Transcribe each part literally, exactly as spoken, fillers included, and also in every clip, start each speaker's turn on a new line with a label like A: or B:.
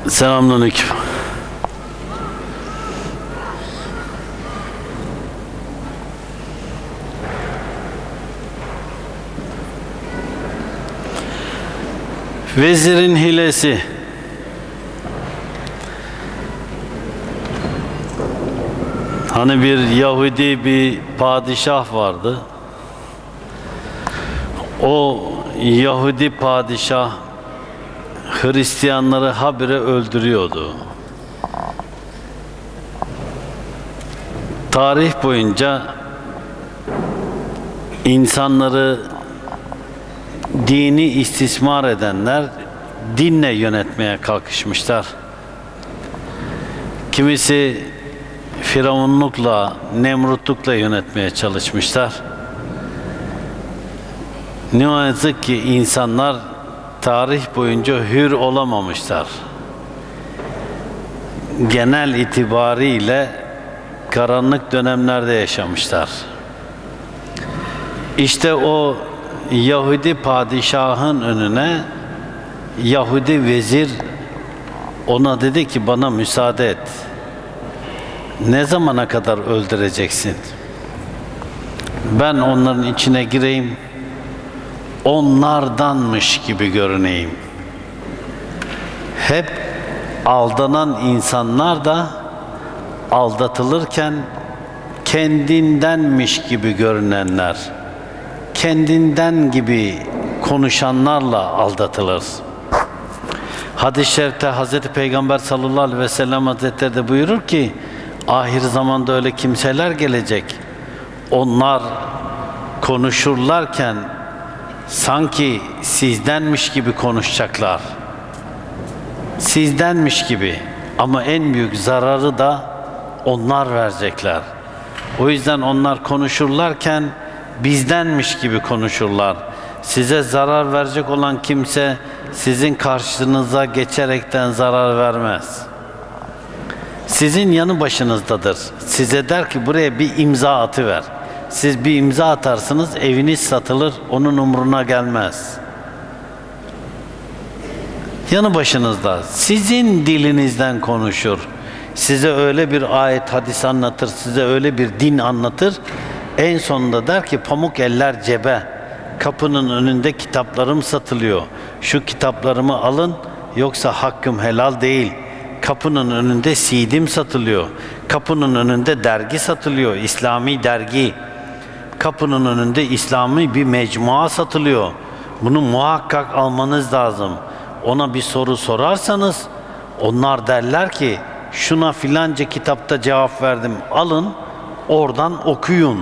A: Selamünaleyküm. Vezirin hilesi. Hani bir Yahudi bir padişah vardı. O Yahudi padişah Hristiyanları habire öldürüyordu. Tarih boyunca insanları dini istismar edenler dinle yönetmeye kalkışmışlar. Kimisi firavunlukla, nemrutlukla yönetmeye çalışmışlar. Ne yazık ki insanlar tarih boyunca hür olamamışlar. Genel itibariyle karanlık dönemlerde yaşamışlar. İşte o Yahudi padişahın önüne Yahudi vezir ona dedi ki bana müsaade et. Ne zamana kadar öldüreceksin? Ben onların içine gireyim, onlardanmış gibi görüneyim. Hep aldanan insanlar da aldatılırken kendindenmiş gibi görünenler, kendinden gibi konuşanlarla aldatılır. Hadis-i şerifte Hazreti Peygamber sallallahu aleyhi ve sellem Hazretleri de buyurur ki ahir zamanda öyle kimseler gelecek. Onlar konuşurlarken sanki sizdenmiş gibi konuşacaklar. Sizdenmiş gibi. Ama en büyük zararı da onlar verecekler. O yüzden onlar konuşurlarken bizdenmiş gibi konuşurlar. Size zarar verecek olan kimse sizin karşınıza geçerekten zarar vermez. Sizin yanı başınızdadır. Size der ki buraya bir imza atıver. Siz bir imza atarsınız, eviniz satılır, onun umruna gelmez. Yanı başınızda, sizin dilinizden konuşur. Size öyle bir ayet, hadis anlatır, size öyle bir din anlatır. En sonunda der ki pamuk eller cebe. Kapının önünde kitaplarım satılıyor. Şu kitaplarımı alın, yoksa hakkım helal değil. Kapının önünde C D'm satılıyor. Kapının önünde dergi satılıyor, İslami dergi. Kapının önünde İslami bir mecmua satılıyor. Bunu muhakkak almanız lazım. Ona bir soru sorarsanız, onlar derler ki, şuna filanca kitapta cevap verdim, alın, oradan okuyun.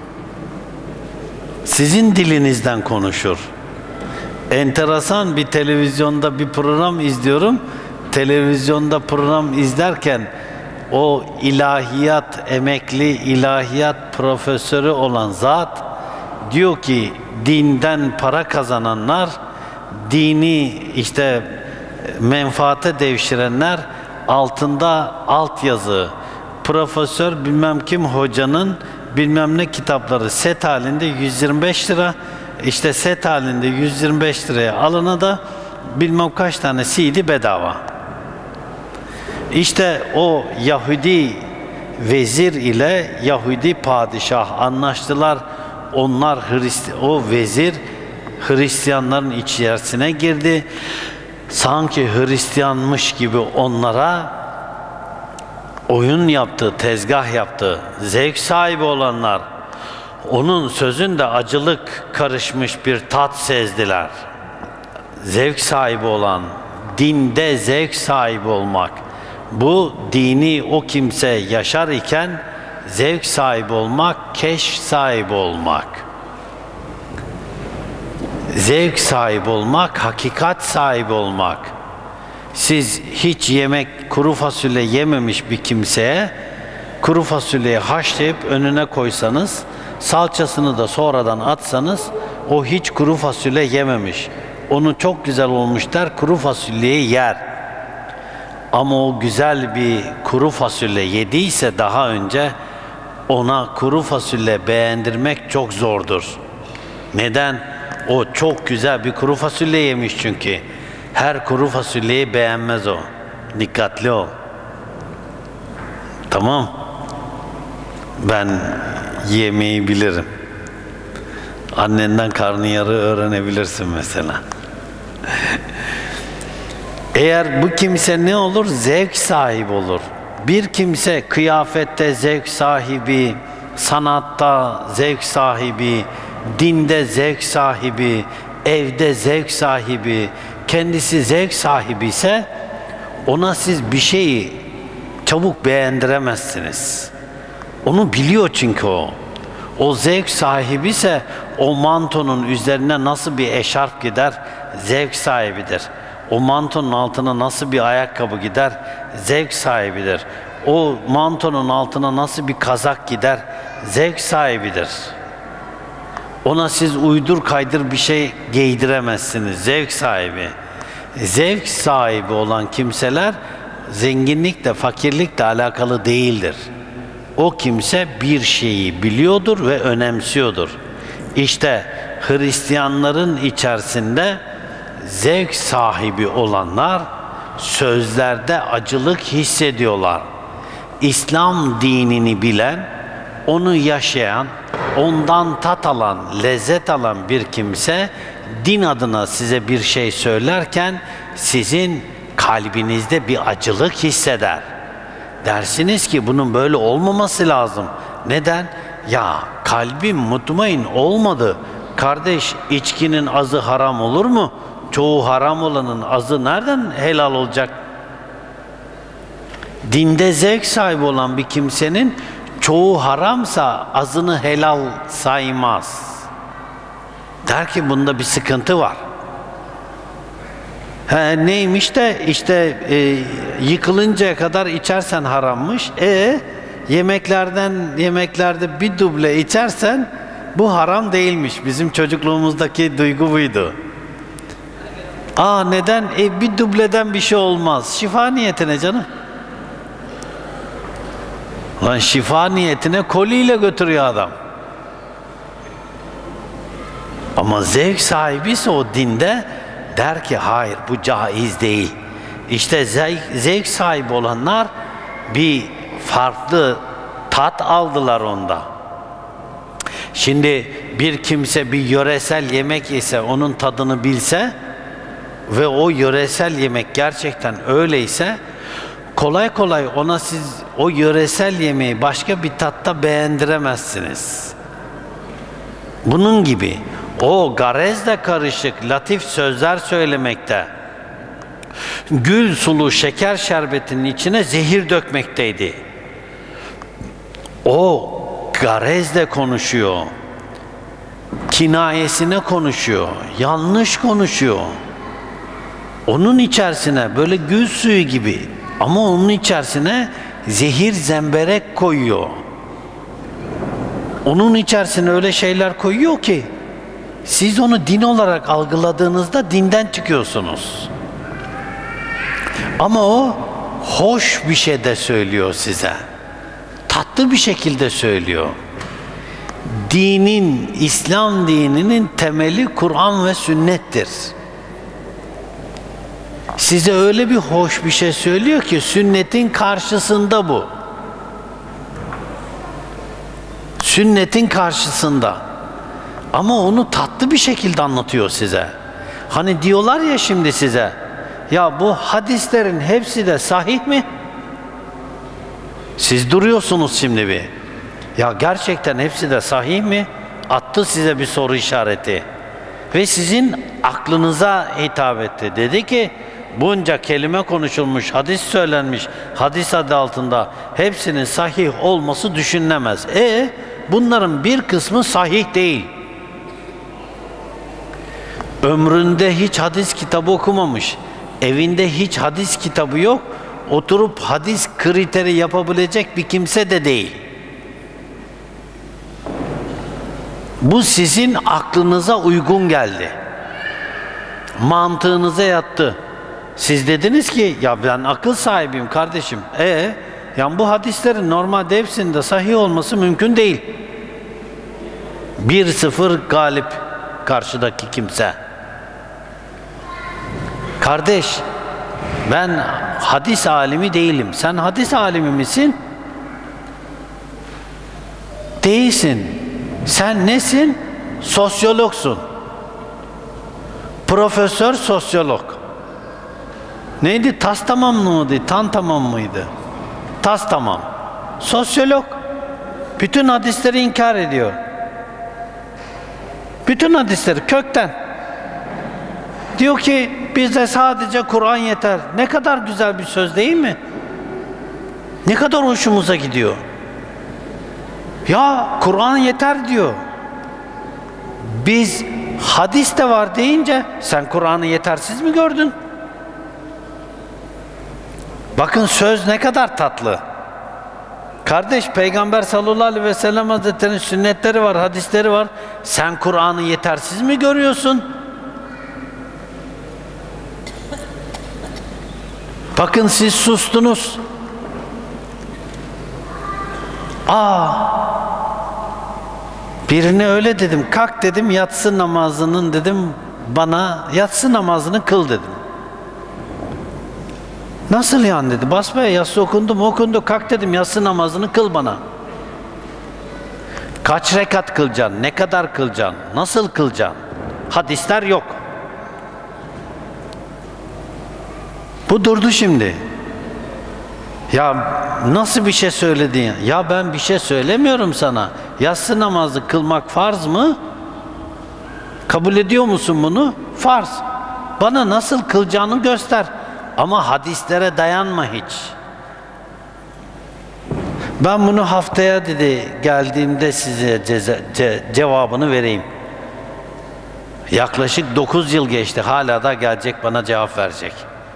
A: Sizin dilinizden konuşur. Enteresan bir televizyonda bir program izliyorum. Televizyonda program izlerken o ilahiyat emekli, ilahiyat profesörü olan zat diyor ki dinden para kazananlar, dini işte menfaate devşirenler altında altyazı, profesör bilmem kim hocanın bilmem ne kitapları set halinde yüz yirmi beş lira, işte set halinde yüz yirmi beş liraya alana da bilmem kaç tane C D bedava. İşte o Yahudi vezir ile Yahudi padişah anlaştılar. Onlar Hrist o vezir Hristiyanların içerisine girdi. Sanki Hristiyanmış gibi onlara oyun yaptı, tezgah yaptı. Zevk sahibi olanlar onun sözünde acılık karışmış bir tat sezdiler. Zevk sahibi olan, dinde zevk sahibi olmak. Bu dini o kimse yaşar iken zevk sahibi olmak, keşf sahibi olmak. Zevk sahibi olmak, hakikat sahibi olmak. Siz hiç yemek, kuru fasulye yememiş bir kimseye kuru fasulyeyi haşlayıp önüne koysanız, salçasını da sonradan atsanız, o hiç kuru fasulye yememiş. Onu çok güzel olmuş der, kuru fasulyeyi yer. Ama o güzel bir kuru fasulye yediyse daha önce, ona kuru fasulye beğendirmek çok zordur. Neden? O çok güzel bir kuru fasulye yemiş çünkü. Her kuru fasulyeyi beğenmez o. Dikkatli ol. Tamam. Ben yemeği bilirim. Annenden karnıyarığı öğrenebilirsin mesela. Eğer bu kimse ne olur? Zevk sahibi olur. Bir kimse kıyafette zevk sahibi, sanatta zevk sahibi, dinde zevk sahibi, evde zevk sahibi, kendisi zevk sahibi ise ona siz bir şeyi çabuk beğendiremezsiniz. Onu biliyor çünkü o. O zevk sahibi ise o mantonun üzerine nasıl bir eşarp gider, zevk sahibidir. O mantonun altına nasıl bir ayakkabı gider, zevk sahibidir. O mantonun altına nasıl bir kazak gider, zevk sahibidir. Ona siz uydur kaydır bir şey giydiremezsiniz, zevk sahibi. Zevk sahibi olan kimseler zenginlikle, fakirlikle alakalı değildir. O kimse bir şeyi biliyordur ve önemsiyordur. İşte Hristiyanların içerisinde zevk sahibi olanlar sözlerde acılık hissediyorlar. İslam dinini bilen, onu yaşayan, ondan tat alan, lezzet alan bir kimse din adına size bir şey söylerken sizin kalbinizde bir acılık hisseder. Dersiniz ki bunun böyle olmaması lazım. Neden? Ya kalbim mutmain olmadı. Kardeş, içkinin azı haram olur mu? Çoğu haram olanın azı nereden helal olacak? Dinde zevk sahibi olan bir kimsenin çoğu haramsa azını helal saymaz. Der ki bunda bir sıkıntı var. He, neymiş de işte e, yıkılıncaya kadar içersen harammış. E yemeklerden yemeklerde bir duble içersen bu haram değilmiş. Bizim çocukluğumuzdaki duygu buydu. Aa neden? E bir dubleden bir şey olmaz. Şifa niyetine canım. Lan şifa niyetine koliyle götürüyor adam. Ama zevk sahibi ise o dinde der ki hayır bu caiz değil. İşte zevk, zevk sahibi olanlar bir farklı tat aldılar onda. Şimdi bir kimse bir yöresel yemek ise onun tadını bilse ve o yöresel yemek gerçekten öyleyse kolay kolay ona siz o yöresel yemeği başka bir tatta beğendiremezsiniz. Bunun gibi o garezle karışık latif sözler söylemekte, gül sulu şeker şerbetinin içine zehir dökmekteydi. O garezle konuşuyor, kinayesine konuşuyor, yanlış konuşuyor. Onun içerisine böyle gül suyu gibi ama onun içerisine zehir zemberek koyuyor. Onun içerisine öyle şeyler koyuyor ki siz onu din olarak algıladığınızda dinden çıkıyorsunuz. Ama o hoş bir şey de söylüyor size. Tatlı bir şekilde söylüyor. Dinin, İslam dininin temeli Kur'an ve sünnettir. Size öyle bir hoş bir şey söylüyor ki sünnetin karşısında bu. Sünnetin karşısında. Ama onu tatlı bir şekilde anlatıyor size. Hani diyorlar ya şimdi size, ya bu hadislerin hepsi de sahih mi? Siz duruyorsunuz şimdi bir. Ya gerçekten hepsi de sahih mi? Attı size bir soru işareti. Ve sizin aklınıza hitap etti. Dedi ki bunca kelime konuşulmuş, hadis söylenmiş, hadis adı altında hepsinin sahih olması düşünülemez. E bunların bir kısmı sahih değil. Ömründe hiç hadis kitabı okumamış, evinde hiç hadis kitabı yok, oturup hadis kriteri yapabilecek bir kimse de değil. Bu sizin aklınıza uygun geldi. Mantığınıza yattı. Siz dediniz ki ya ben akıl sahibiyim kardeşim. E yani bu hadislerin normalde hepsinde sahih olması mümkün değil. Bir sıfır galip karşıdaki kimse. Kardeş, Ben hadis alimi değilim. Sen hadis alimi misin? Değilsin. Sen nesin? Sosyologsun. Profesör sosyolog. Neydi? Tas tamam mıydı? Tan tamam mıydı? Tas tamam. Sosyolog. Bütün hadisleri inkar ediyor. Bütün hadisleri kökten. Diyor ki bize sadece Kur'an yeter. Ne kadar güzel bir söz değil mi? Ne kadar hoşumuza gidiyor. Ya Kur'an yeter diyor. Biz hadis de var deyince sen Kur'an'ı yetersiz mi gördün? Bakın söz ne kadar tatlı. Kardeş, Peygamber sallallahu aleyhi ve sellem Hazretleri'nin sünnetleri var, hadisleri var. Sen Kur'an'ı yetersiz mi görüyorsun? Bakın siz sustunuz. Aa, birine öyle dedim, kalk dedim, yatsı namazının dedim, bana yatsı namazını kıl dedim. Nasıl yani dedi, basbaya yatsı okundu mu okundu, kalk dedim, yatsı namazını kıl bana. Kaç rekat kılacaksın, ne kadar kılacaksın, nasıl kılacaksın? Hadisler yok. Bu durdu şimdi. Ya nasıl bir şey söyledin ya? Ya ben bir şey söylemiyorum sana. Yatsı namazı kılmak farz mı? Kabul ediyor musun bunu? Farz. Bana nasıl kılacağını göster. Ama hadislere dayanma hiç. Ben bunu haftaya dedi geldiğimde size ceze, ce, cevabını vereyim. Yaklaşık dokuz yıl geçti. Hala da gelecek bana cevap verecek.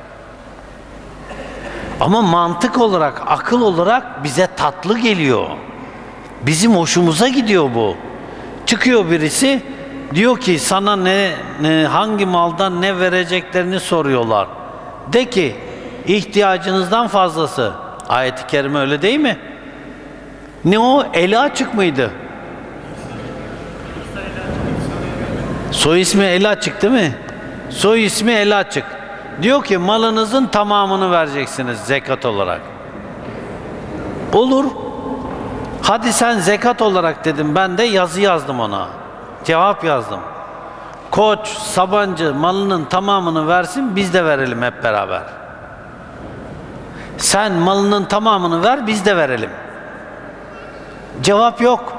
A: Ama mantık olarak, akıl olarak bize tatlı geliyor. Bizim hoşumuza gidiyor bu. Çıkıyor birisi, diyor ki sana ne, ne hangi maldan ne vereceklerini soruyorlar. De ki ihtiyacınızdan fazlası. Ayet-i kerime öyle değil mi? Ne o? Eli açık mıydı? Soy ismi eli açık değil mi? Soy ismi eli açık. Diyor ki malınızın tamamını vereceksiniz zekat olarak. Olur. Hadi sen zekat olarak dedim, ben de yazı yazdım ona. Cevap yazdım. Koç, Sabancı malının tamamını versin, biz de verelim hep beraber. Sen malının tamamını ver, biz de verelim. Cevap yok.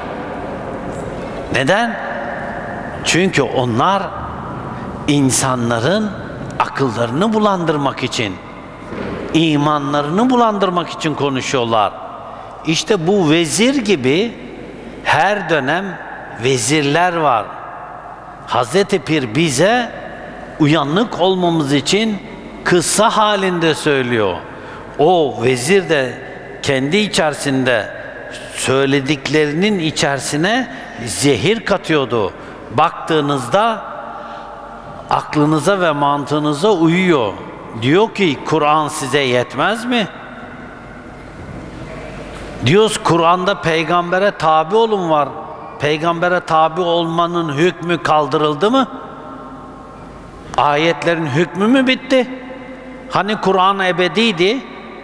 A: Neden? Çünkü onlar insanların akıllarını bulandırmak için, imanlarını bulandırmak için konuşuyorlar. İşte bu vezir gibi her dönem vezirler var. Hazreti Pir bize uyanık olmamız için kıssa halinde söylüyor. O vezir de kendi içerisinde söylediklerinin içerisine zehir katıyordu. Baktığınızda aklınıza ve mantığınıza uyuyor. Diyor ki Kur'an size yetmez mi? Diyoruz Kur'an'da peygambere tabi olun var. Peygambere tabi olmanın hükmü kaldırıldı mı? Ayetlerin hükmü mü bitti? Hani Kur'an ebediydi?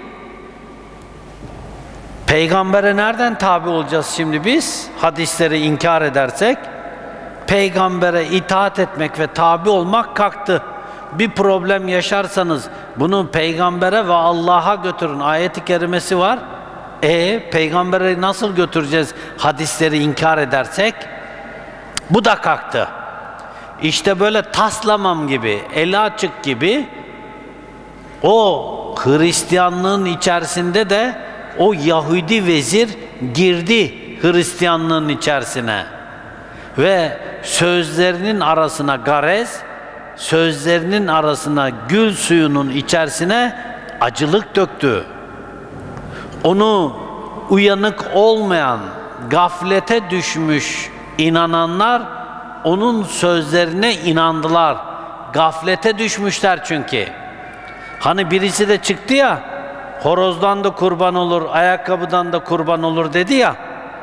A: Peygambere nereden tabi olacağız şimdi biz? Hadisleri inkar edersek, peygambere itaat etmek ve tabi olmak kalktı. Bir problem yaşarsanız bunu peygambere ve Allah'a götürün. Ayet-i kerimesi var. E peygambere nasıl götüreceğiz hadisleri inkar edersek? Bu da kalktı. İşte böyle taslamam gibi, eli açık gibi o Hristiyanlığın içerisinde de o Yahudi vezir girdi Hristiyanlığın içerisine ve sözlerinin arasına garez, sözlerinin arasına gül suyunun içerisine acılık döktü. Onu uyanık olmayan, gaflete düşmüş inananlar onun sözlerine inandılar. Gaflete düşmüşler çünkü. Hani birisi de çıktı ya, horozdan da kurban olur, ayakkabıdan da kurban olur dedi ya.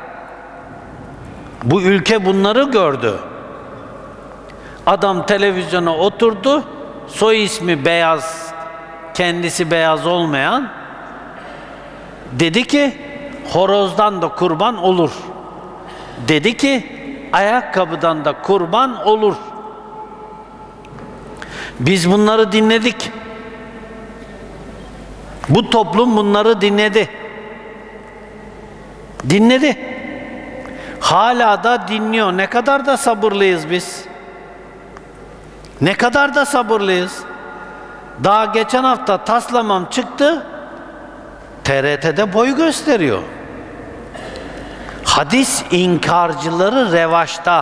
A: Bu ülke bunları gördü. Adam televizyona oturdu, soy ismi beyaz kendisi beyaz olmayan, dedi ki horozdan da kurban olur. Dedi ki ayakkabıdan da kurban olur. Biz bunları dinledik. Bu toplum bunları dinledi. Dinledi. Hala da dinliyor. Ne kadar da sabırlıyız biz. Ne kadar da sabırlıyız. Daha geçen hafta taslamam çıktı. T R T'de boy gösteriyor. Hadis inkarcıları revaçta.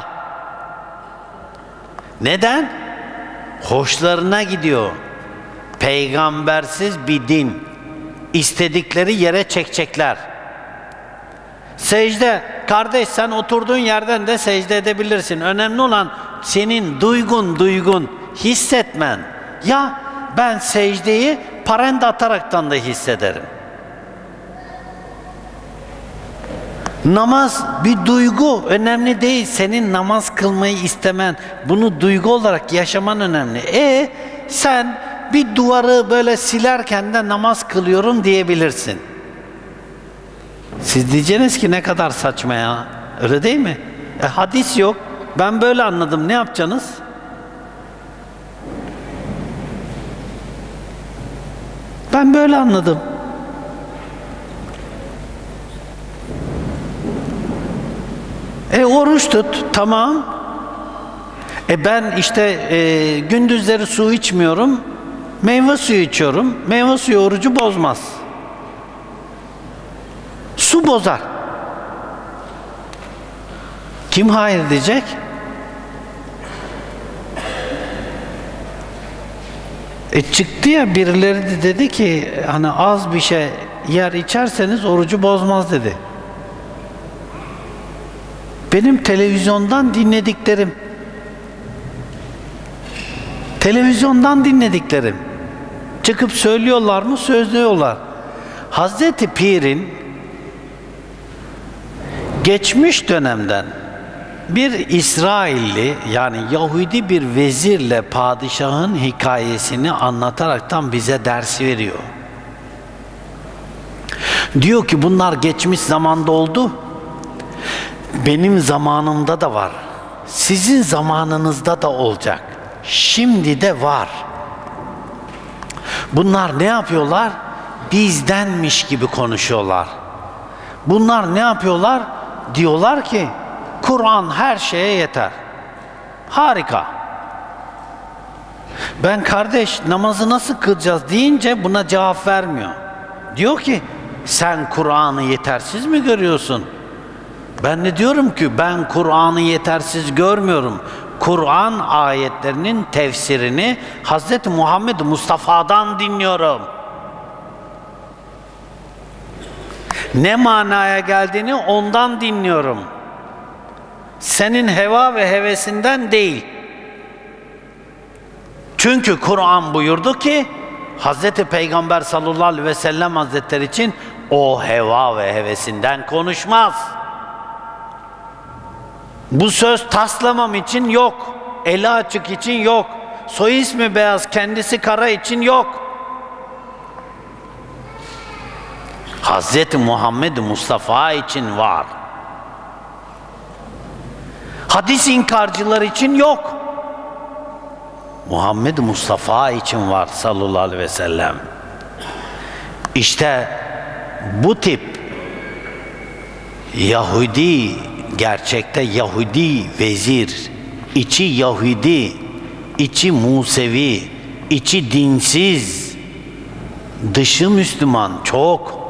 A: Neden? Hoşlarına gidiyor. Peygambersiz bir din. İstedikleri yere çekecekler. Secde, kardeş sen oturduğun yerden de secde edebilirsin. Önemli olan senin duygun duygun, hissetmen. Ya ben secdeyi parende ataraktan da hissederim. Namaz bir duygu, önemli değil. Senin namaz kılmayı istemen, bunu duygu olarak yaşaman önemli. E sen bir duvarı böyle silerken de namaz kılıyorum diyebilirsin. Siz diyeceksiniz ki ne kadar saçma ya. Öyle değil mi? E, hadis yok. Ben böyle anladım. Ne yapacaksınız? Ben böyle anladım. E oruç tut. Tamam. E ben işte e, gündüzleri su içmiyorum. Meyve suyu içiyorum. Meyve suyu orucu bozmaz. Su bozar. Kim hayır diyecek? E çıktı ya, birileri de dedi ki hani az bir şey yer içerseniz orucu bozmaz dedi. Benim televizyondan dinlediklerim, televizyondan dinlediklerim çıkıp söylüyorlar mı? Söylüyorlar. Hazreti Pir'in geçmiş dönemden bir İsrailli, yani Yahudi bir vezirle padişahın hikayesini anlataraktan bize ders veriyor. Diyor ki bunlar geçmiş zamanda oldu. Benim zamanımda da var. Sizin zamanınızda da olacak. Şimdi de var. Bunlar ne yapıyorlar? Bizdenmiş gibi konuşuyorlar. Bunlar ne yapıyorlar? Diyorlar ki Kur'an her şeye yeter. Harika. Ben kardeş namazı nasıl kılacağız deyince buna cevap vermiyor. Diyor ki sen Kur'an'ı yetersiz mi görüyorsun? Ben de diyorum ki ben Kur'an'ı yetersiz görmüyorum. Kur'an ayetlerinin tefsirini Hazreti Muhammed Mustafa'dan dinliyorum. Ne manaya geldiğini ondan dinliyorum. Senin heva ve hevesinden değil. Çünkü Kur'an buyurdu ki Hazreti Peygamber sallallahu aleyhi ve sellem Hazretleri için o heva ve hevesinden konuşmaz. Bu söz taslamam için yok. Eli açık için yok. Soy ismi beyaz, kendisi kara için yok. Hazreti Muhammed Mustafa için var. Hadis inkarcılar için yok. Muhammed Mustafa için var sallallahu aleyhi ve sellem. İşte bu tip Yahudi, gerçekte Yahudi vezir, içi Yahudi, içi Musevi, içi dinsiz, dışı Müslüman çok.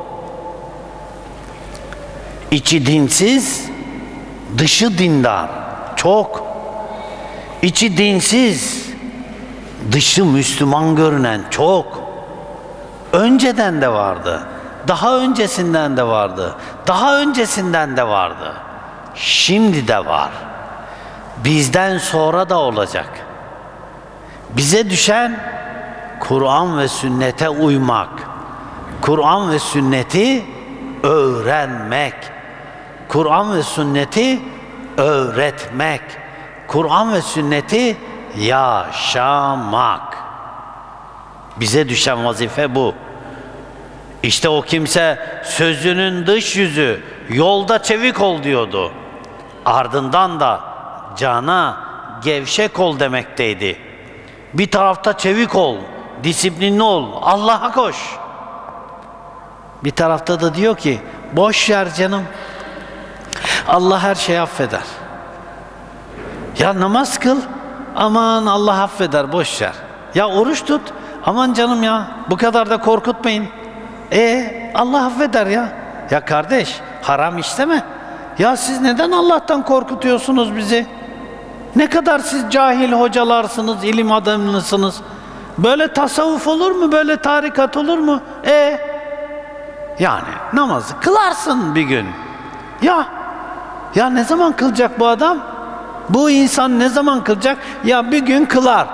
A: İçi dinsiz, dışı dindar çok. İçi dinsiz, dışı Müslüman görünen çok. Önceden de vardı. Daha öncesinden de vardı. Daha öncesinden de vardı. Şimdi de var. Bizden sonra da olacak. Bize düşen Kur'an ve sünnete uymak. Kur'an ve sünneti öğrenmek. Kur'an ve sünneti öğretmek. Kur'an ve sünneti yaşamak. Bize düşen vazife bu. İşte o kimse sözünün dış yüzü yolda çevik ol diyordu. Ardından da cana gevşek ol demekteydi. Bir tarafta çevik ol, disiplinli ol, Allah'a koş. Bir tarafta da diyor ki boş ver canım, Allah her şeyi affeder. Ya namaz kıl, aman Allah affeder, boş ver. Ya oruç tut, aman canım ya bu kadar da korkutmayın. E Allah affeder ya. Ya kardeş, haram işleme. Ya siz neden Allah'tan korkutuyorsunuz bizi? Ne kadar siz cahil hocalarsınız, ilim adamlısınız. Böyle tasavvuf olur mu? Böyle tarikat olur mu? E yani namazı kılarsın bir gün. Ya ya ne zaman kılacak bu adam? Bu insan ne zaman kılacak? Ya bir gün kılar.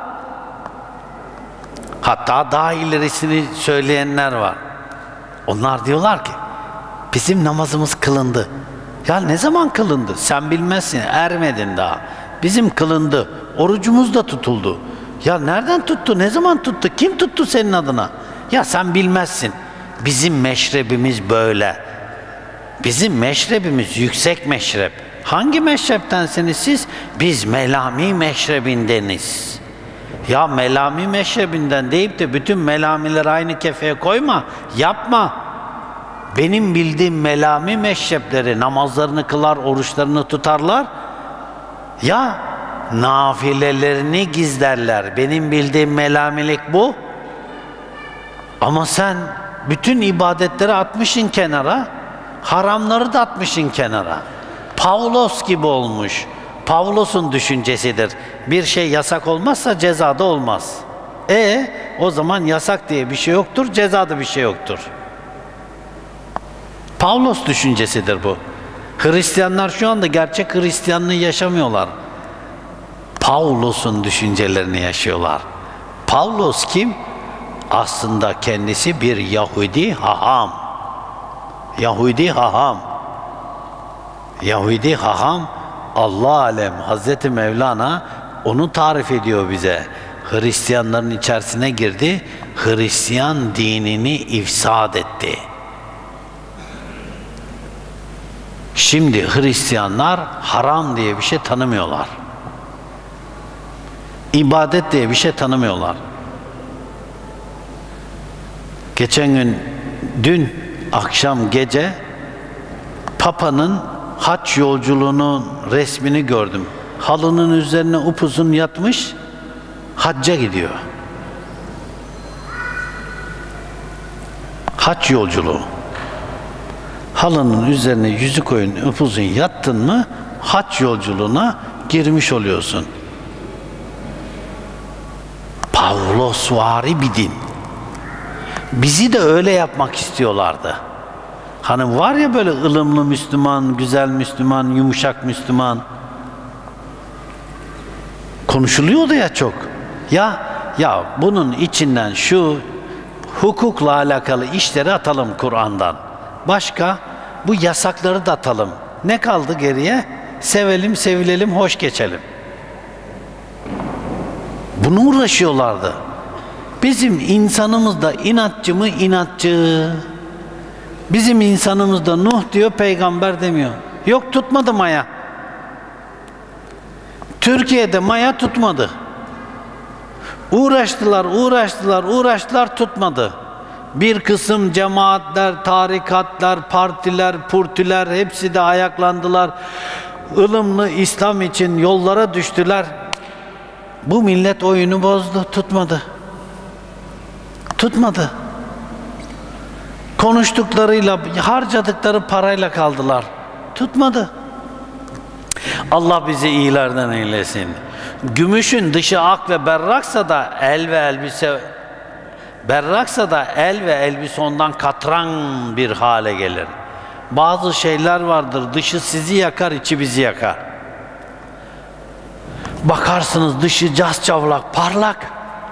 A: Hatta daha ilerisini söyleyenler var. Onlar diyorlar ki bizim namazımız kılındı. Ya ne zaman kılındı? Sen bilmezsin, ermedin daha. Bizim kılındı. Orucumuz da tutuldu. Ya nereden tuttu? Ne zaman tuttu? Kim tuttu senin adına? Ya sen bilmezsin. Bizim meşrebimiz böyle. Bizim meşrebimiz yüksek meşrep. Hangi meşreptensiniz siz? Biz Melami meşrebindeniz. Ya Melami meşrebinden deyip de bütün melamileri aynı kefeye koyma. Yapma. Benim bildiğim Melami meşrepleri namazlarını kılar, oruçlarını tutarlar. Ya nafilelerini gizlerler. Benim bildiğim melamilik bu. Ama sen bütün ibadetleri atmışsın kenara, haramları da atmışsın kenara. Pavlos gibi olmuş. Pavlos'un düşüncesidir. Bir şey yasak olmazsa cezada olmaz. E o zaman yasak diye bir şey yoktur, cezada bir şey yoktur. Pavlos düşüncesidir bu. Hristiyanlar şu anda gerçek Hristiyanlığı yaşamıyorlar. Pavlos'un düşüncelerini yaşıyorlar. Pavlos kim? Aslında kendisi bir Yahudi haham. Yahudi haham. Yahudi haham, Allah alem Hazreti Mevlana onu tarif ediyor bize. Hristiyanların içerisine girdi, Hristiyan dinini ifsad etti. Şimdi Hristiyanlar haram diye bir şey tanımıyorlar. İbadet diye bir şey tanımıyorlar. Geçen gün, dün akşam gece Papa'nın haç yolculuğunun resmini gördüm. Halının üzerine upuzun yatmış, hacca gidiyor. Haç yolculuğu. Halının üzerine yüzü koyun, upuzun yattın mı, haç yolculuğuna girmiş oluyorsun. Pavlosvari bir din. Bizi de öyle yapmak istiyorlardı. Hani var ya böyle ılımlı Müslüman, güzel Müslüman, yumuşak Müslüman. Konuşuluyordu ya çok. Ya ya bunun içinden şu hukukla alakalı işleri atalım Kur'an'dan. Başka bu yasakları da atalım. Ne kaldı geriye? Sevelim, sevilelim, hoş geçelim. Bunu uğraşıyorlardı. Bizim insanımız da inatçı mı? İnatçı. Bizim insanımızda Nuh diyor, peygamber demiyor. Yok, tutmadı maya. Türkiye'de maya tutmadı. Uğraştılar, uğraştılar, uğraştılar, tutmadı. Bir kısım cemaatler, tarikatlar, partiler, purtiler hepsi de ayaklandılar. Ilımlı İslam için yollara düştüler. Bu millet oyunu bozdu, tutmadı. Tutmadı. Konuştuklarıyla, harcadıkları parayla kaldılar. Tutmadı. Allah bizi iyilerden eylesin. Gümüşün dışı ak ve berraksa da el ve elbise berraksa da el ve elbise ondan katran bir hale gelir. Bazı şeyler vardır, dışı sizi yakar, içi bizi yakar. Bakarsınız dışı cascavlak, parlak.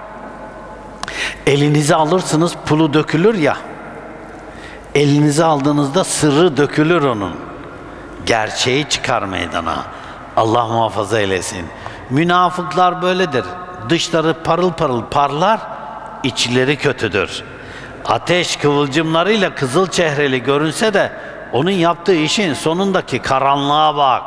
A: Elinize alırsınız, pulu dökülür ya. Elinize aldığınızda sırrı dökülür onun. Gerçeği çıkar meydana. Allah muhafaza eylesin. Münafıklar böyledir. Dışları parıl parıl parlar, içleri kötüdür. Ateş kıvılcımlarıyla kızıl çehreli görünse de onun yaptığı işin sonundaki karanlığa bak.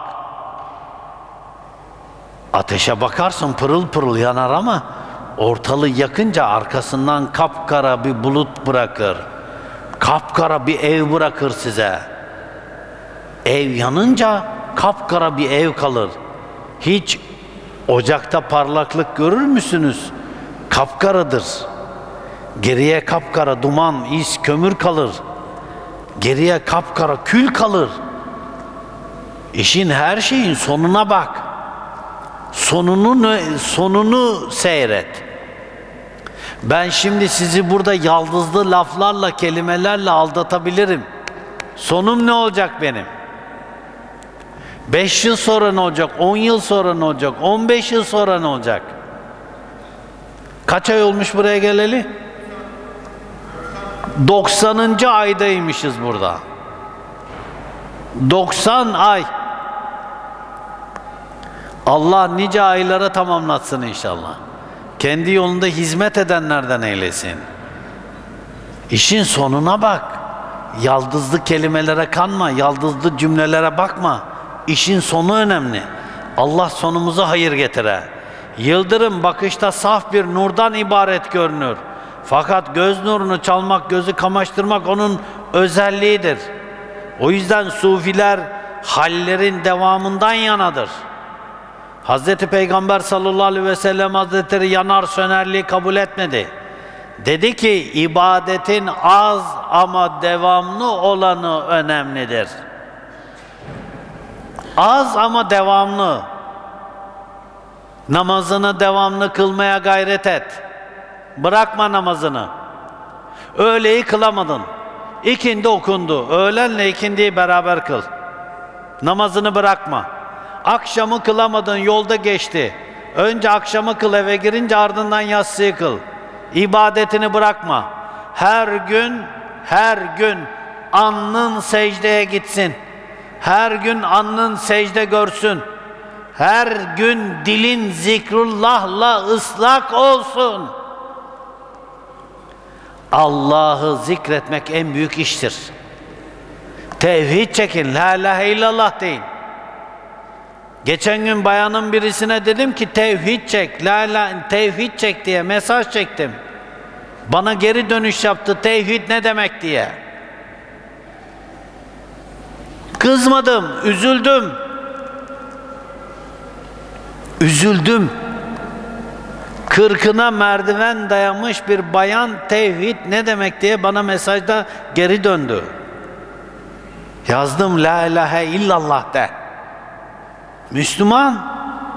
A: Ateşe bakarsın pırıl pırıl yanar ama ortalığı yakınca arkasından kapkara bir bulut bırakır. Kapkara bir ev bırakır size. Ev yanınca kapkara bir ev kalır. Hiç ocakta parlaklık görür müsünüz? Kapkaradır. Geriye kapkara duman, is, kömür kalır. Geriye kapkara kül kalır. İşin her şeyin sonuna bak. Sonunu, sonunu seyret. Ben şimdi sizi burada yaldızlı laflarla, kelimelerle aldatabilirim. Sonum ne olacak benim? Beş yıl sonra ne olacak? On yıl sonra ne olacak? On beş yıl sonra ne olacak? Kaç ay olmuş buraya geleli? doksanıncı aydaymışız burada. doksan ay. Allah nice aylara tamamlatsın inşallah. Kendi yolunda hizmet edenlerden eylesin. İşin sonuna bak. Yaldızlı kelimelere kanma, yaldızlı cümlelere bakma. İşin sonu önemli. Allah sonumuza hayır getire. Yıldırım bakışta saf bir nurdan ibaret görünür. Fakat göz nurunu çalmak, gözü kamaştırmak onun özelliğidir. O yüzden sufiler hallerin devamından yanadır. Hazreti Peygamber sallallahu aleyhi ve sellem Hazretleri yanar sönerliği kabul etmedi. Dedi ki ibadetin az ama devamlı olanı önemlidir. Az ama devamlı. Namazını devamlı kılmaya gayret et. Bırakma namazını. Öğleyi kılamadın. İkindi okundu. Öğlenle ikindiyi beraber kıl. Namazını bırakma. Akşamı kılamadın, yolda geçti. Önce akşamı kıl, eve girince ardından yatsıyı kıl. İbadetini bırakma. Her gün, her gün alnın secdeye gitsin. Her gün alnın secde görsün. Her gün dilin zikrullahla ıslak olsun. Allah'ı zikretmek en büyük iştir. Tevhid çekin, la ilahe illallah deyin. Geçen gün bayanın birisine dedim ki tevhid çek, la ilahe, tevhid çek diye mesaj çektim. Bana geri dönüş yaptı, tevhid ne demek diye. Kızmadım, üzüldüm. Üzüldüm. Kırkına merdiven dayamış bir bayan tevhid ne demek diye bana mesajda geri döndü. Yazdım la ilahe illallah de. Müslüman.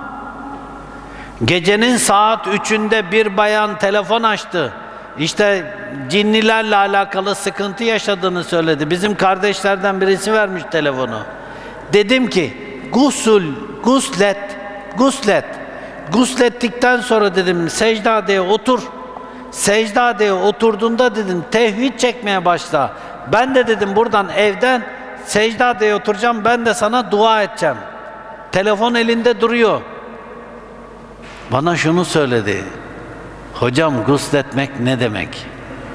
A: Gecenin saat üçünde bir bayan telefon açtı. İşte cinnilerle alakalı sıkıntı yaşadığını söyledi. Bizim kardeşlerden birisi vermiş telefonu. Dedim ki gusül, guslet, guslet. Guslettikten sonra dedim secdadeye otur. Secdadeye oturduğunda dedim tevhid çekmeye başla. Ben de dedim buradan evden secdadeye oturacağım, ben de sana dua edeceğim. Telefon elinde duruyor. Bana şunu söyledi. Hocam gusletmek ne demek?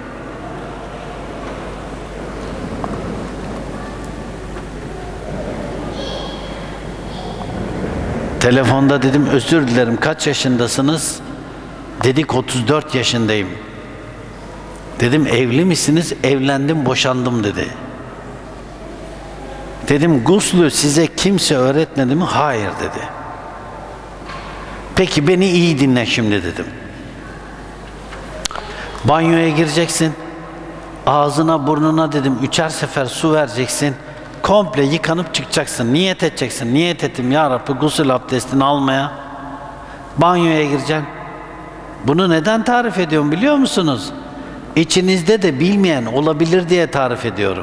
A: Telefonda dedim özür dilerim, kaç yaşındasınız? Dedik otuz dört yaşındayım. Dedim evli misiniz? Evlendim, boşandım dedi. Dedim guslü size kimse öğretmedi mi? Hayır dedi. Peki beni iyi dinle şimdi dedim. Banyoya gireceksin. Ağzına burnuna dedim üçer sefer su vereceksin. Komple yıkanıp çıkacaksın. Niyet edeceksin. Niyet ettim ya Rabbi gusül abdestini almaya. Banyoya gireceksin. Bunu neden tarif ediyorum biliyor musunuz? İçinizde de bilmeyen olabilir diye tarif ediyorum.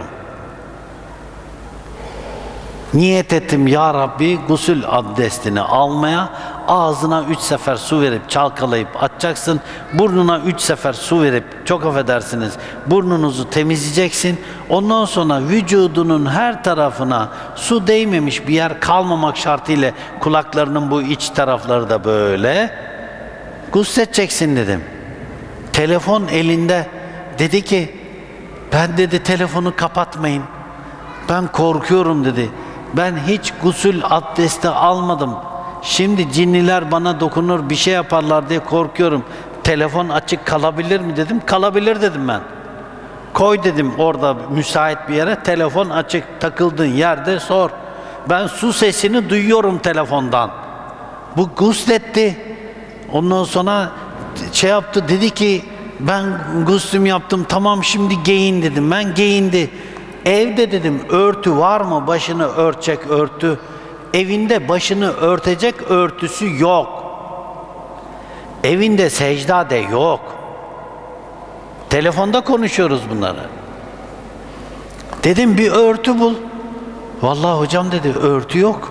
A: Niyet ettim ya Rabbi gusül abdestini almaya, ağzına üç sefer su verip çalkalayıp atacaksın, burnuna üç sefer su verip, çok affedersiniz, burnunuzu temizleyeceksin, ondan sonra vücudunun her tarafına su değmemiş bir yer kalmamak şartıyla kulaklarının bu iç tarafları da böyle gusledeceksin dedim. Telefon elinde. Dedi ki ben dedi telefonu kapatmayın. Ben korkuyorum dedi. Ben hiç gusül abdesti almadım. Şimdi cinniler bana dokunur bir şey yaparlar diye korkuyorum. Telefon açık kalabilir mi dedim. Kalabilir dedim ben. Koy dedim orada müsait bir yere. Telefon açık, takıldığın yerde sor. Ben su sesini duyuyorum telefondan. Bu gusletti. Ondan sonra şey yaptı, dedi ki ben guslüm yaptım, tamam şimdi giyin dedim. Ben giyindi. Evde dedim örtü var mı? Başını örtecek örtü. Evinde başını örtecek örtüsü yok. Evinde secda de yok. Telefonda konuşuyoruz bunları. Dedim bir örtü bul. Vallahi hocam dedi örtü yok.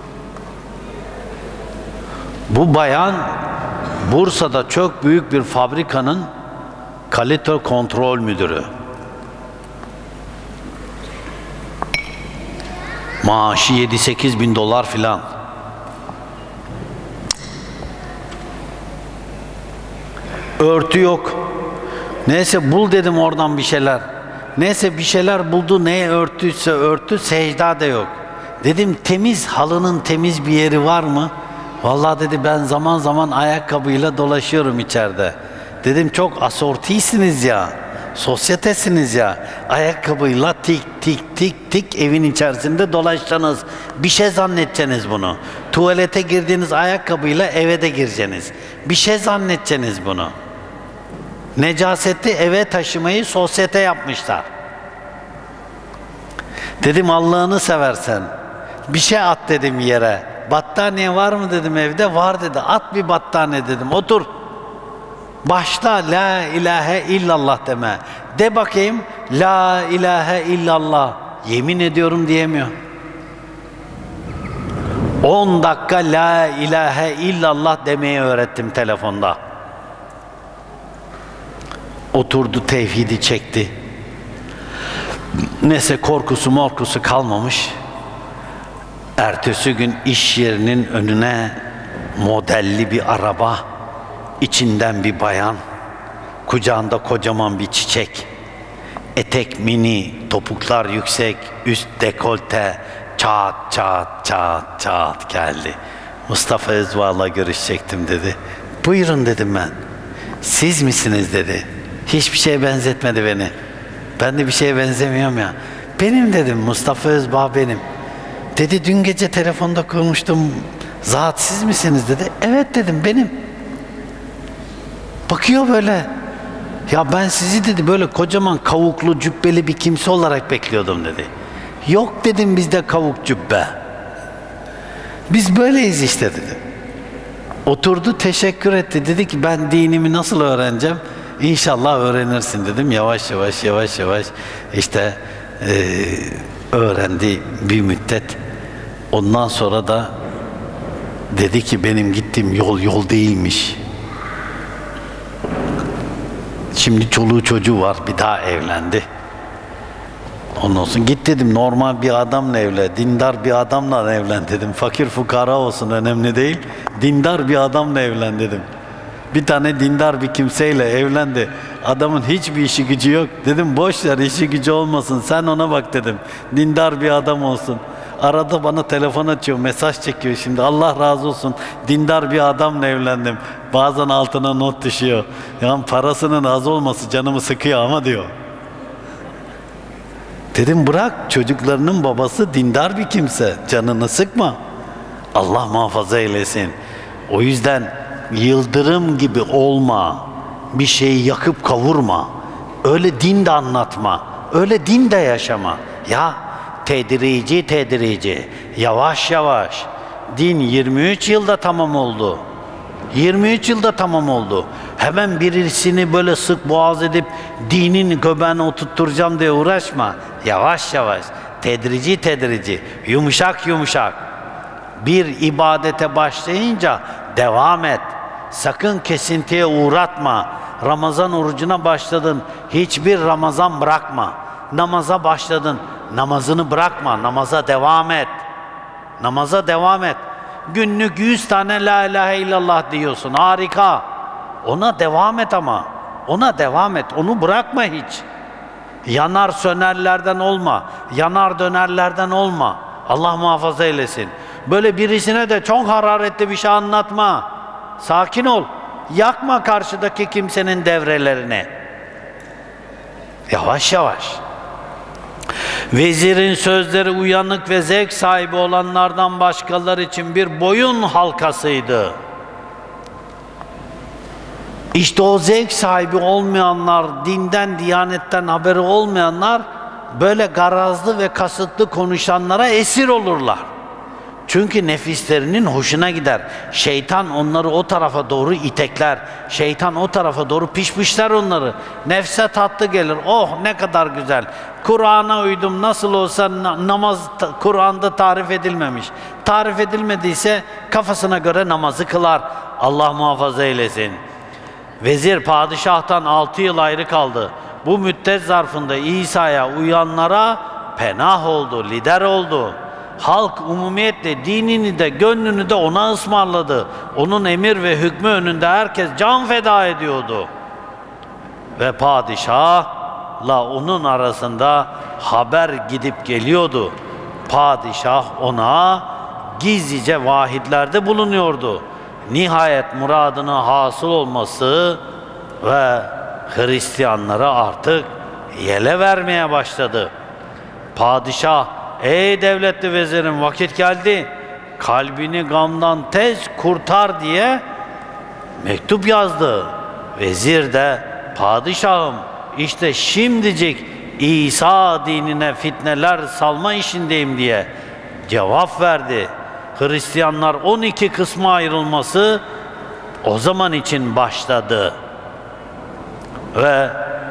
A: Bu bayan Bursa'da çok büyük bir fabrikanın kalite kontrol müdürü. Maaşı yedi sekiz bin dolar filan. Örtü yok. Neyse bul dedim oradan bir şeyler. Neyse bir şeyler buldu. Neye örtüyse örtü, secda da yok. Dedim temiz, halının temiz bir yeri var mı? Vallahi dedi ben zaman zaman ayakkabıyla dolaşıyorum içeride. Dedim çok asortisiniz ya. Sosyetesiniz ya. Ayakkabıyla tik tik tik tik evin içerisinde dolaştınız. Bir şey zannedeceksiniz bunu. Tuvalete girdiğiniz ayakkabıyla eve de gireceksiniz. Bir şey zannedeceksiniz bunu. Necaseti eve taşımayı sosyete yapmışlar. Dedim Allah'ını seversen bir şey at dedim yere. Battaniye var mı dedim evde, var dedi. At bir battaniye dedim, otur. Başla la ilahe illallah deme. De bakayım la ilahe illallah. Yemin ediyorum diyemiyor. on dakika la ilahe illallah demeyi öğrettim telefonda. Oturdu tevhidi çekti. Neyse korkusu morkusu kalmamış. Ertesi gün iş yerinin önüne modelli bir araba, içinden bir bayan, kucağında kocaman bir çiçek, etek mini, topuklar yüksek, üst dekolte, çat çat çat çat geldi. Mustafa Özbal'la görüşecektim dedi. Buyurun dedim ben. Siz misiniz dedi. Hiçbir şeye benzetmedi beni. Ben de bir şeye benzemiyorum ya. Benim dedim, Mustafa Özbağ benim. Dedi dün gece telefonda konuştum. Zat siz misiniz dedi. Evet dedim benim. Bakıyor böyle. Ya ben sizi dedi böyle kocaman kavuklu cübbeli bir kimse olarak bekliyordum dedi. Yok dedim bizde kavuk cübbe. Biz böyleyiz işte dedim. Oturdu teşekkür etti. Dedi ki ben dinimi nasıl öğreneceğim? İnşallah öğrenirsin dedim. Yavaş yavaş yavaş yavaş işte e, öğrendi bir müddet. Ondan sonra da dedi ki benim gittiğim yol yol değilmiş. Şimdi çoluğu çocuğu var, bir daha evlendi. Ondan sonra git dedim normal bir adamla evlen, dindar bir adamla evlen dedim. Fakir fukara olsun önemli değil. Dindar bir adamla evlen dedim. Bir tane dindar bir kimseyle evlendi. Adamın hiçbir işi gücü yok. Dedim boş ver işi gücü olmasın. Sen ona bak dedim. Dindar bir adam olsun. Arada bana telefon açıyor, mesaj çekiyor şimdi. Allah razı olsun. Dindar bir adamla evlendim. Bazen altına not düşüyor. Yani parasının az olması canımı sıkıyor ama diyor. Dedim bırak, çocuklarının babası dindar bir kimse. Canını sıkma. Allah muhafaza eylesin. O yüzden yıldırım gibi olma. Bir şeyi yakıp kavurma. Öyle din de anlatma. Öyle din de yaşama. Ya tedrici tedrici. Yavaş yavaş. Din yirmi üç yılda tamam oldu. yirmi üç yılda tamam oldu. Hemen birisini böyle sık boğaz edip dinin göbeğine oturtturacağım diye uğraşma. Yavaş yavaş. Tedrici tedrici. Yumuşak yumuşak. Bir ibadete başlayınca devam et. Sakın kesintiye uğratma. Ramazan orucuna başladın. Hiçbir Ramazan bırakma. Namaza başladın. Namazını bırakma. Namaza devam et. Namaza devam et. Günlük yüz tane la ilahe illallah diyorsun. Harika. Ona devam et ama. Ona devam et. Onu bırakma hiç. Yanar sönerlerden olma. Yanar dönerlerden olma. Allah muhafaza eylesin. Böyle birisine de çok hararetli bir şey anlatma. Sakin ol. Yakma karşıdaki kimsenin devrelerini. Yavaş yavaş. Vezirin sözleri uyanık ve zevk sahibi olanlardan başkaları için bir boyun halkasıydı. İşte o zevk sahibi olmayanlar, dinden, diyanetten haberi olmayanlar, böyle garazlı ve kasıtlı konuşanlara esir olurlar. Çünkü nefislerinin hoşuna gider. Şeytan onları o tarafa doğru itekler. Şeytan o tarafa doğru pişmişler onları. Nefse tatlı gelir. Oh ne kadar güzel. Kur'an'a uydum. Nasıl olsa namaz Kur'an'da tarif edilmemiş. Tarif edilmediyse kafasına göre namazı kılar. Allah muhafaza eylesin. Vezir padişahtan altı yıl ayrı kaldı. Bu müddet zarfında İsa'ya uyanlara penah oldu, lider oldu. Halk umumiyetle dinini de gönlünü de ona ısmarladı. Onun emir ve hükmü önünde herkes can feda ediyordu. Ve padişahla onun arasında haber gidip geliyordu. Padişah ona gizlice vahitlerde bulunuyordu. Nihayet muradına hasıl olması ve Hristiyanlara artık yele vermeye başladı. Padişah, ey devletli vezirim vakit geldi, kalbini gamdan tez kurtar diye mektup yazdı. Vezir de, padişahım işte şimdicik İsa dinine fitneler salma işindeyim diye cevap verdi. Hristiyanlar on iki kısma ayrılması o zaman için başladı. Ve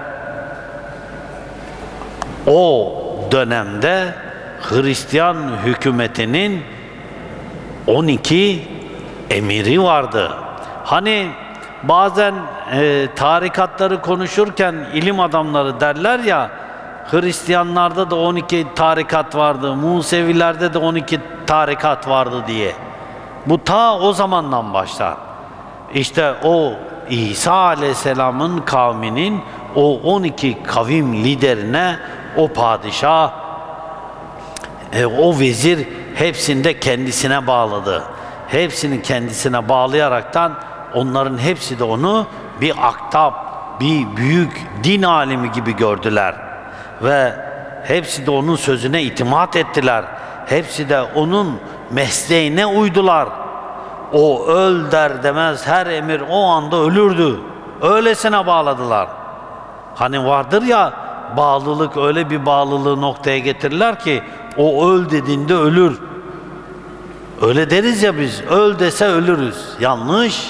A: o dönemde Hristiyan hükümetinin on iki emiri vardı. Hani bazen e, tarikatları konuşurken ilim adamları derler ya, Hristiyanlarda da on iki tarikat vardı, Musevilerde de on iki tarikat vardı diye. Bu ta o zamandan başlar. İşte o İsa Aleyhisselam'ın kavminin o on iki kavim liderine o padişah, e, o vezir hepsinde kendisine bağladı. Hepsini kendisine bağlayaraktan onların hepsi de onu bir aktap, bir büyük din alimi gibi gördüler. Ve hepsi de onun sözüne itimat ettiler. Hepsi de onun mesleğine uydular. O öl der demez her emir o anda ölürdü. Öylesine bağladılar. Hani vardır ya, bağlılık, öyle bir bağlılığı noktaya getirirler ki o öl dediğinde ölür. Öyle deriz ya biz, öl dese ölürüz. Yanlış.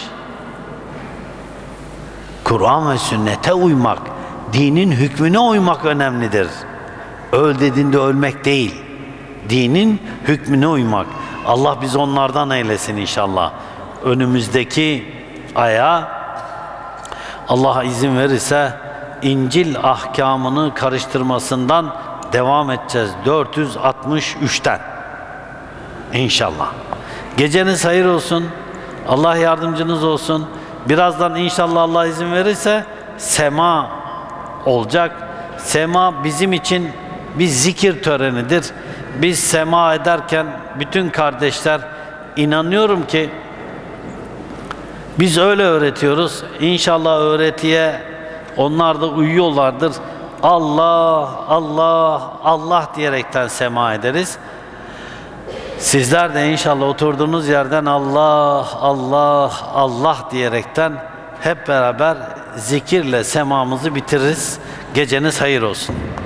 A: Kur'an ve sünnete uymak, dinin hükmüne uymak önemlidir. Öl dediğinde ölmek değil, dinin hükmüne uymak. Allah biz onlardan eylesin inşallah. Önümüzdeki aya Allah izin verirse İncil ahkamını karıştırmasından devam edeceğiz. dört yüz altmış üçten İnşallah. Geceniz hayır olsun. Allah yardımcınız olsun. Birazdan inşallah Allah izin verirse sema olacak. Sema bizim için bir zikir törenidir. Biz sema ederken bütün kardeşler, inanıyorum ki biz öyle öğretiyoruz. İnşallah öğretiye onlar da uyuyorlardır. Allah, Allah, Allah diyerekten sema ederiz. Sizler de inşallah oturduğunuz yerden Allah, Allah, Allah diyerekten hep beraber zikirle semamızı bitiririz. Geceniz hayır olsun.